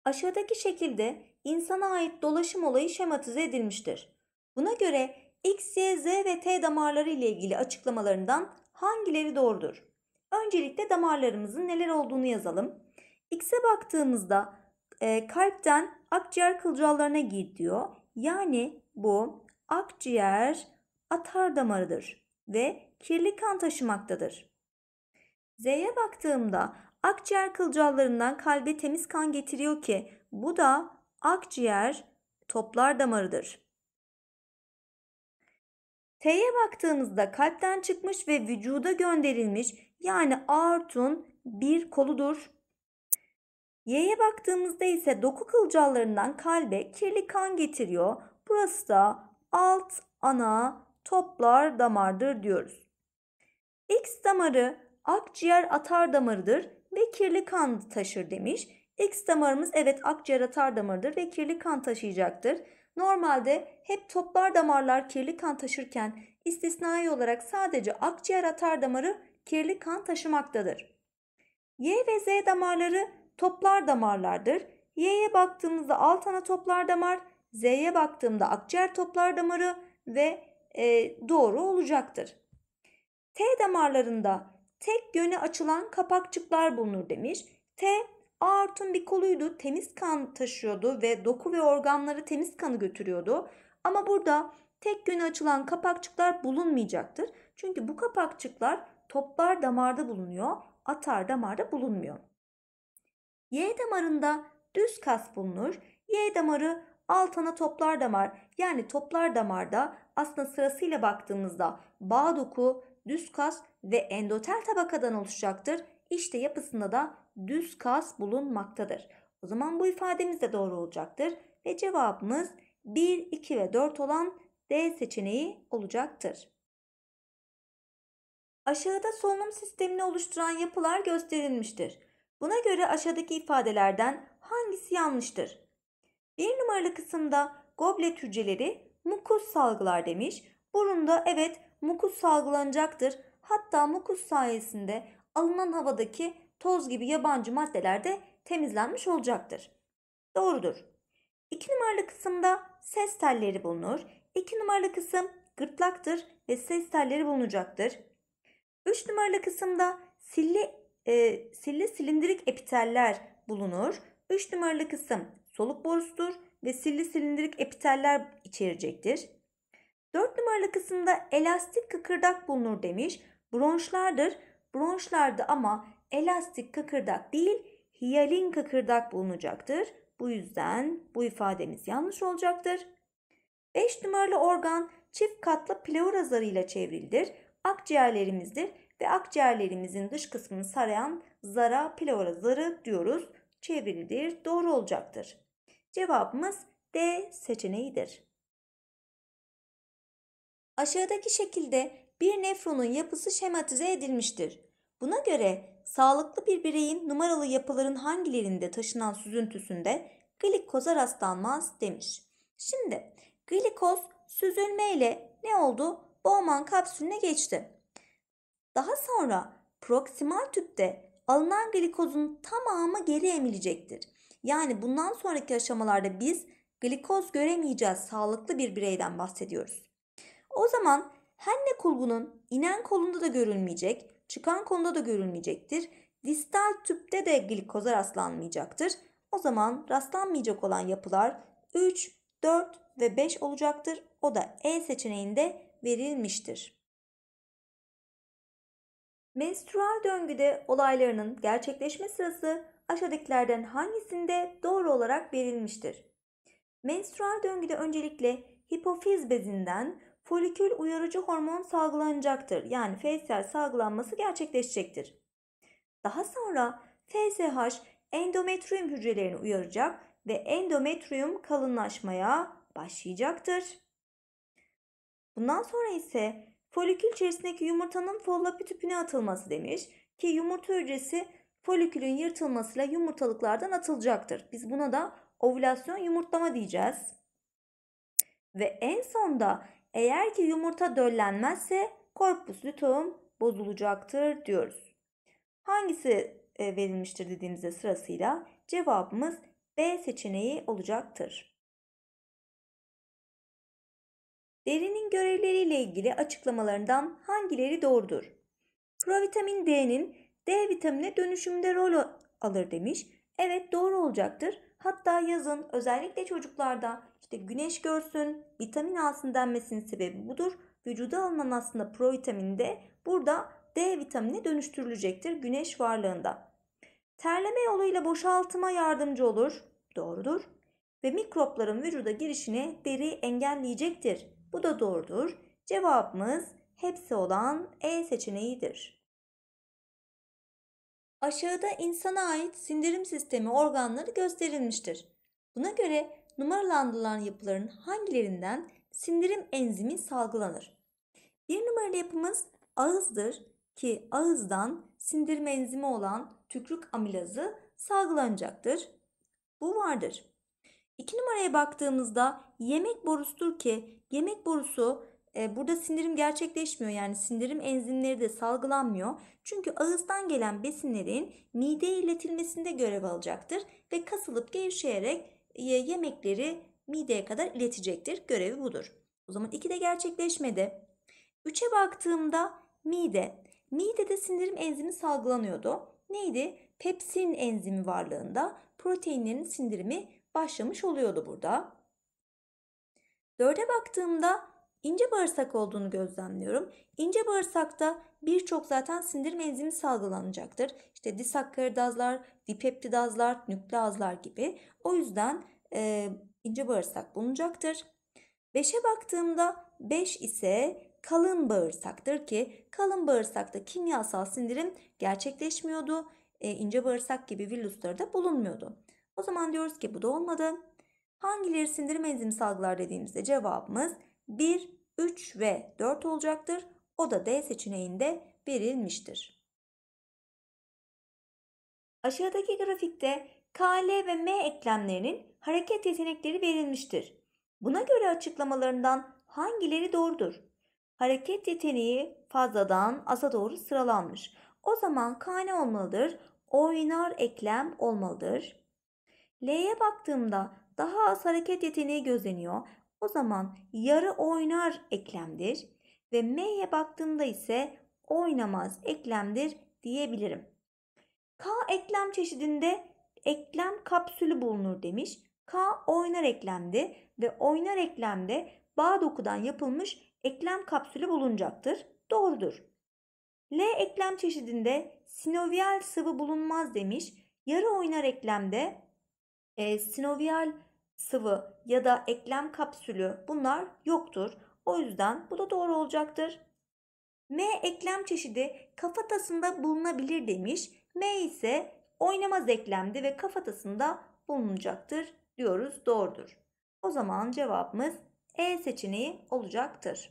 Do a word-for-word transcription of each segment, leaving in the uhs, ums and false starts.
Aşağıdaki şekilde insana ait dolaşım olayı şematize edilmiştir. Buna göre X, Y, Z ve T damarları ile ilgili açıklamalarından hangileri doğrudur? Öncelikle damarlarımızın neler olduğunu yazalım. X'e baktığımızda e, kalpten akciğer kılcallarına gidiyor. Yani bu akciğer atar damarıdır ve kirli kan taşımaktadır. Z'ye baktığımda akciğer kılcallarından kalbe temiz kan getiriyor ki bu da akciğer toplar damarıdır. T'ye baktığımızda kalpten çıkmış ve vücuda gönderilmiş yani aortun bir koludur. Y'ye baktığımızda ise doku kılcallarından kalbe kirli kan getiriyor. Burası da alt ana toplar damardır diyoruz. X damarı akciğer atar damarıdır ve kirli kan taşır demiş. X damarımız evet akciğer atar damarıdır ve kirli kan taşıyacaktır. Normalde hep toplar damarlar kirli kan taşırken istisnai olarak sadece akciğer atar damarı kirli kan taşımaktadır. Y ve Z damarları toplar damarlardır. Y'ye baktığımızda alt ana toplar damar, Z'ye baktığımda akciğer toplar damarı ve e, doğru olacaktır. T damarlarında tek yöne açılan kapakçıklar bulunur demiş. T aortun bir koluydu, temiz kan taşıyordu ve doku ve organları temiz kanı götürüyordu. Ama burada tek yöne açılan kapakçıklar bulunmayacaktır. Çünkü bu kapakçıklar toplar damarda bulunuyor, atar damarda bulunmuyor. Y damarında düz kas bulunur. Y damarı alt ana toplar damar yani toplar damarda aslında sırasıyla baktığımızda bağ doku, düz kas ve endotel tabakadan oluşacaktır. İşte yapısında da düz kas bulunmaktadır. O zaman bu ifademiz de doğru olacaktır ve cevabımız bir, iki ve dört olan D seçeneği olacaktır. Aşağıda solunum sistemini oluşturan yapılar gösterilmiştir. Buna göre aşağıdaki ifadelerden hangisi yanlıştır? Bir numaralı kısımda goblet hücreleri mukus salgılar demiş. Burunda evet mukus salgılanacaktır. Hatta mukus sayesinde alınan havadaki toz gibi yabancı maddeler de temizlenmiş olacaktır. Doğrudur. İki numaralı kısımda ses telleri bulunur. İki numaralı kısım gırtlaktır ve ses telleri bulunacaktır. Üç numaralı kısımda silli, e, silli silindirik epiteller bulunur. Üç numaralı kısım soluk borusudur ve silli silindirik epiteller içerecektir. Dört numaralı kısımda elastik kıkırdak bulunur demiş. Bronşlardır. Bronşlarda ama elastik kıkırdak değil, hiyalin kıkırdak bulunacaktır. Bu yüzden bu ifademiz yanlış olacaktır. Beş numaralı organ çift katlı pleura zarıyla çevrilidir. Akciğerlerimizdir ve akciğerlerimizin dış kısmını sarayan zara pleura zarı diyoruz. Çevrilidir. Doğru olacaktır. Cevabımız D seçeneğidir. Aşağıdaki şekilde bir nefronun yapısı şematize edilmiştir. Buna göre sağlıklı bir bireyin numaralı yapıların hangilerinde taşınan süzüntüsünde glikoza rastlanmaz demiş. Şimdi glikoz süzülmeyle ne oldu? Bowman kapsülüne geçti. Daha sonra proksimal tüpte alınan glikozun tamamı geri emilecektir. Yani bundan sonraki aşamalarda biz glikoz göremeyeceğiz. Sağlıklı bir bireyden bahsediyoruz. O zaman henne kulbunun inen kolunda da görülmeyecek, çıkan kolunda da görülmeyecektir. Distal tüpte de glikoza rastlanmayacaktır. O zaman rastlanmayacak olan yapılar üç, dört ve beş olacaktır. O da E seçeneğinde verilmiştir. Menstrual döngüde olaylarının gerçekleşme sırası aşağıdakilerden hangisinde doğru olarak verilmiştir? Menstrual döngüde öncelikle hipofiz bezinden folikül uyarıcı hormon salgılanacaktır. Yani F S H salgılanması gerçekleşecektir. Daha sonra F S H endometrium hücrelerini uyaracak ve endometrium kalınlaşmaya başlayacaktır. Bundan sonra ise folikül içerisindeki yumurtanın follapi tüpüne atılması demiş ki yumurta hücresi folikülün yırtılmasıyla yumurtalıklardan atılacaktır. Biz buna da ovülasyon yumurtlama diyeceğiz. Ve en sonda eğer ki yumurta döllenmezse corpus luteum bozulacaktır diyoruz. Hangisi verilmiştir dediğimizde sırasıyla cevabımız B seçeneği olacaktır. Derinin görevleriyle ilgili açıklamalarından hangileri doğrudur? Provitamin D'nin D vitamine dönüşümünde rol alır demiş. Evet, doğru olacaktır. Hatta yazın özellikle çocuklarda işte güneş görsün, vitamin alsın denmesinin sebebi budur. Vücuda alınan aslında provitamin D burada D vitamine dönüştürülecektir güneş varlığında. Terleme yoluyla boşaltıma yardımcı olur. Doğrudur. Ve mikropların vücuda girişine deri engelleyecektir. Bu da doğrudur. Cevabımız hepsi olan E seçeneğidir. Aşağıda insana ait sindirim sistemi organları gösterilmiştir. Buna göre numaralandırılan yapıların hangilerinden sindirim enzimi salgılanır? Bir numaralı yapımız ağızdır ki ağızdan sindirim enzimi olan tükürük amilazı salgılanacaktır. Bu vardır. İki numaraya baktığımızda yemek borusudur ki yemek borusu e, burada sindirim gerçekleşmiyor. Yani sindirim enzimleri de salgılanmıyor. Çünkü ağızdan gelen besinlerin mideye iletilmesinde görev alacaktır. Ve kasılıp gevşeyerek e, yemekleri mideye kadar iletecektir. Görevi budur. O zaman iki de gerçekleşmedi. üçe baktığımda mide. Midede sindirim enzimi salgılanıyordu. Neydi? Pepsin enzimi varlığında proteinlerin sindirimi başlamış oluyordu burada. dörde baktığımda ince bağırsak olduğunu gözlemliyorum. İnce bağırsakta birçok zaten sindirim enzimi salgılanacaktır. İşte disakkaridazlar, dipeptidazlar, nükleazlar gibi. O yüzden e, ince bağırsak bulunacaktır. beşe baktığımda beş ise kalın bağırsaktır ki kalın bağırsakta kimyasal sindirim gerçekleşmiyordu. E, ince bağırsak gibi villusları da bulunmuyordu. O zaman diyoruz ki bu da olmadı. Hangileri sindirim enzimi salgılar dediğimizde cevabımız bir, üç ve dört olacaktır. O da D seçeneğinde verilmiştir. Aşağıdaki grafikte K, L ve M eklemlerinin hareket yetenekleri verilmiştir. Buna göre açıklamalarından hangileri doğrudur? Hareket yeteneği fazladan aza doğru sıralanmış. O zaman K ne olmalıdır? Oynar eklem olmalıdır. L'ye baktığımda daha az hareket yeteneği gözleniyor. O zaman yarı oynar eklemdir. Ve M'ye baktığımda ise oynamaz eklemdir diyebilirim. K eklem çeşidinde eklem kapsülü bulunur demiş. K oynar eklemdi ve oynar eklemde bağ dokudan yapılmış eklem kapsülü bulunacaktır. Doğrudur. L eklem çeşidinde sinovial sıvı bulunmaz demiş. Yarı oynar eklemde e, sinovial sıvı ya da eklem kapsülü bunlar yoktur. O yüzden bu da doğru olacaktır. M eklem çeşidi kafatasında bulunabilir demiş. M ise oynamaz eklemdi ve kafatasında bulunacaktır diyoruz. Doğrudur. O zaman cevabımız E seçeneği olacaktır.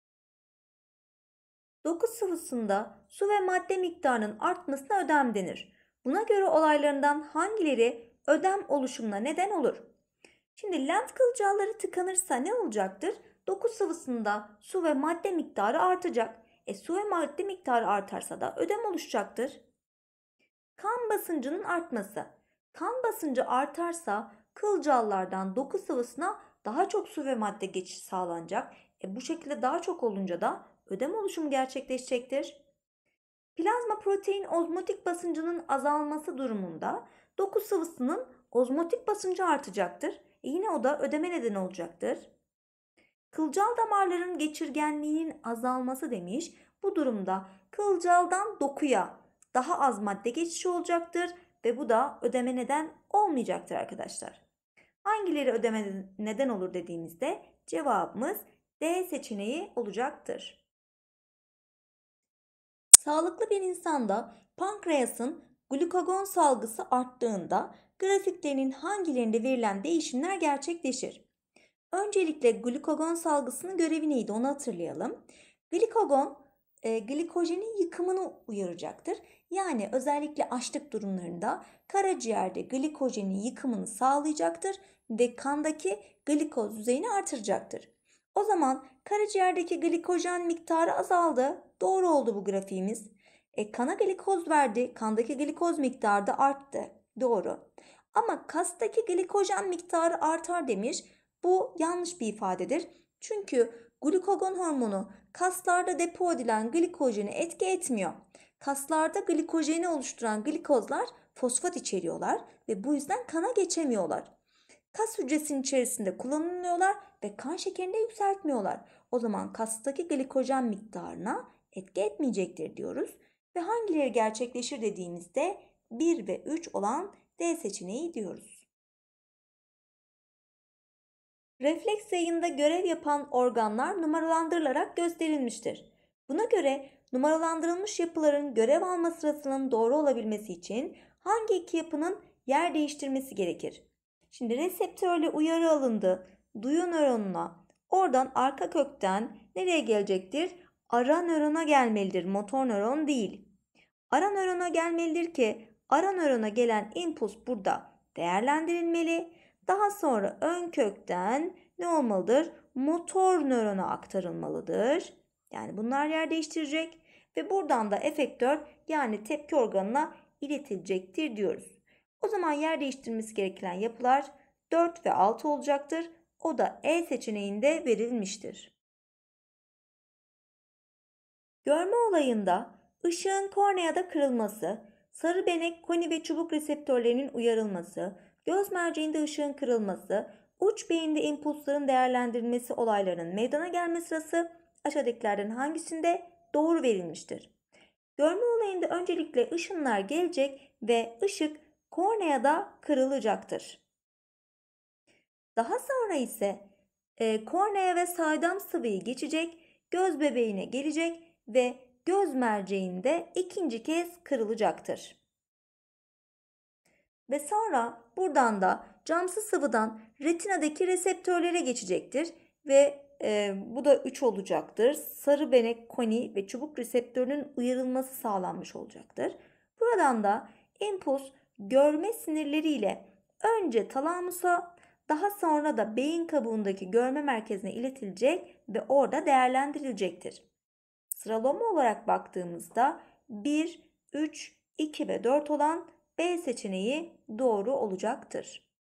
Doku sıvısında su ve madde miktarının artmasına ödem denir. Buna göre olaylarından hangileri ödem oluşumuna neden olur? Şimdi lenf kılcalları tıkanırsa ne olacaktır? Doku sıvısında su ve madde miktarı artacak. E su ve madde miktarı artarsa da ödem oluşacaktır. Kan basıncının artması. Kan basıncı artarsa kılcallardan doku sıvısına daha çok su ve madde geçişi sağlanacak. E bu şekilde daha çok olunca da ödem oluşumu gerçekleşecektir. Plazma protein ozmotik basıncının azalması durumunda doku sıvısının ozmotik basıncı artacaktır. E yine o da ödeme neden olacaktır. Kılcal damarların geçirgenliğinin azalması demiş. Bu durumda kılcaldan dokuya daha az madde geçişi olacaktır ve bu da ödeme neden olmayacaktır arkadaşlar. Hangileri ödeme neden olur dediğimizde cevabımız D seçeneği olacaktır. Sağlıklı bir insanda pankreasın glukagon salgısı arttığında grafiklerinin hangilerinde verilen değişimler gerçekleşir? Öncelikle glukagon salgısının görevi neydi onu hatırlayalım. Glikagon e, glikojenin yıkımını uyaracaktır. Yani özellikle açlık durumlarında karaciğerde glikojenin yıkımını sağlayacaktır ve kandaki glikoz düzeyini artıracaktır. O zaman karaciğerdeki glikojen miktarı azaldı. Doğru oldu bu grafiğimiz. E, kana glikoz verdi. Kandaki glikoz miktarı da arttı. Doğru. Ama kastaki glikojen miktarı artar demiş. Bu yanlış bir ifadedir. Çünkü glukagon hormonu kaslarda depo edilen glikojeni etki etmiyor. Kaslarda glikojeni oluşturan glikozlar fosfat içeriyorlar ve bu yüzden kana geçemiyorlar. Kas hücresinin içerisinde kullanılıyorlar ve kan şekerini de yükseltmiyorlar. O zaman kastaki glikojen miktarına etki etmeyecektir diyoruz. Ve hangileri gerçekleşir dediğimizde bir ve üç olan D seçeneği diyoruz. Refleks yayında görev yapan organlar numaralandırılarak gösterilmiştir. Buna göre numaralandırılmış yapıların görev alma sırasının doğru olabilmesi için hangi iki yapının yer değiştirmesi gerekir? Şimdi reseptörle uyarı alındı. Duyu nöronuna. Oradan arka kökten nereye gelecektir? Ara nörona gelmelidir. Motor nöron değil. Ara nörona gelmelidir ki ara nörona gelen impuls burada değerlendirilmeli. Daha sonra ön kökten ne olmalıdır? Motor nörona aktarılmalıdır. Yani bunlar yer değiştirecek ve buradan da efektör yani tepki organına iletilecektir diyoruz. O zaman yer değiştirmesi gereken yapılar dört ve altı olacaktır. O da E seçeneğinde verilmiştir. Görme olayında ışığın korneada kırılması, sarı benek, koni ve çubuk reseptörlerinin uyarılması, göz merceğinde ışığın kırılması, uç beyinde impulsların değerlendirilmesi olaylarının meydana gelme sırası aşağıdakilerden hangisinde doğru verilmiştir? Görme olayında öncelikle ışınlar gelecek ve ışık korneada kırılacaktır. Daha sonra ise e, kornea ve saydam sıvıyı geçecek, göz bebeğine gelecek ve göz merceğinde ikinci kez kırılacaktır. Ve sonra buradan da camsı sıvıdan retinadaki reseptörlere geçecektir ve e, bu da üç olacaktır. Sarı benek, koni ve çubuk reseptörünün uyarılması sağlanmış olacaktır. Buradan da impuls görme sinirleriyle önce talamusa, daha sonra da beyin kabuğundaki görme merkezine iletilecek ve orada değerlendirilecektir. Sıralama olarak baktığımızda bir, üç, iki ve dört olan B seçeneği doğru olacaktır.